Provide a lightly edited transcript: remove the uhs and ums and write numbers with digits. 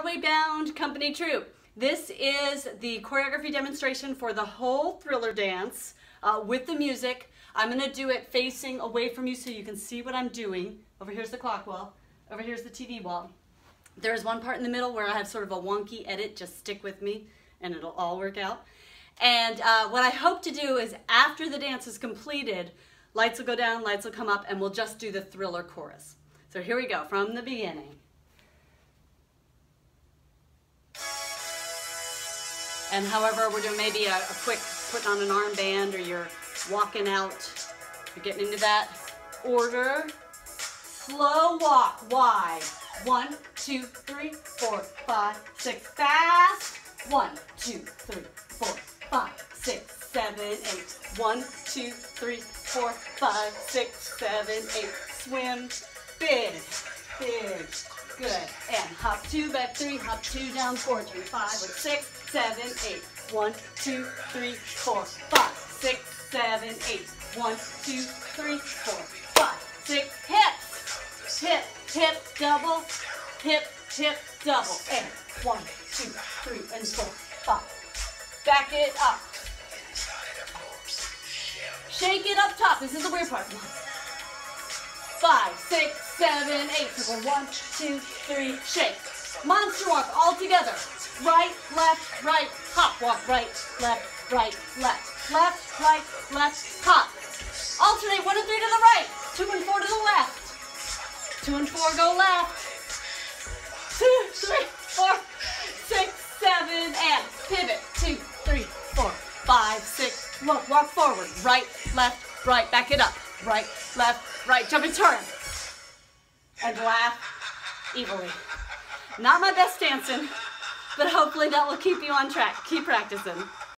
Broadway Bound Company Troupe. This is the choreography demonstration for the whole Thriller dance with the music. I'm going to do it facing away from you so you can see what I'm doing. Over here's the clock wall. Over here's the TV wall. There's one part in the middle where I have sort of a wonky edit. Just stick with me and it'll all work out. And what I hope to do is after the dance is completed, lights will go down, lights will come up, and we'll just do the Thriller chorus. So here we go from the beginning. And however, we're doing maybe a quick putting on an armband, or you're walking out, you're getting into that order. Slow walk, wide. 1, 2, 3, 4, 5, 6. Fast. 1, 2, 3, 4, 5, 6, 7, 8. 1, 2, 3, 4, 5, 6, 7, 8. Swim. Big, big. Good. And hop 2, back 3, hop 2, down 4, 3, 5, 6, 7, 8. 1, 2, 3, 4, 5, 6, 7, 8. 1, 2, 3, 4, 5, 6. Hips. Hip, hip, double. Hip, hip, double. And 1, 2, 3, and 4, 5. Back it up. Shake it up top. This is the weird part. 5, 6, 7, 8. So we're 1, 2, 3, shake. Monster walk all together. Right, left, right, hop. Walk right, left, right, left. Left, right, left, hop. Alternate 1 and 3 to the right. 2 and 4 to the left. 2 and 4 go left. 2, 3, 4, 6, 7, and pivot. 2, 3, 4, 5, 6. Look, walk forward. Right, left, right. Back it up. Right, left, right. Jump and turn. And laugh evilly. Not my best dancing, but hopefully that will keep you on track. Keep practicing.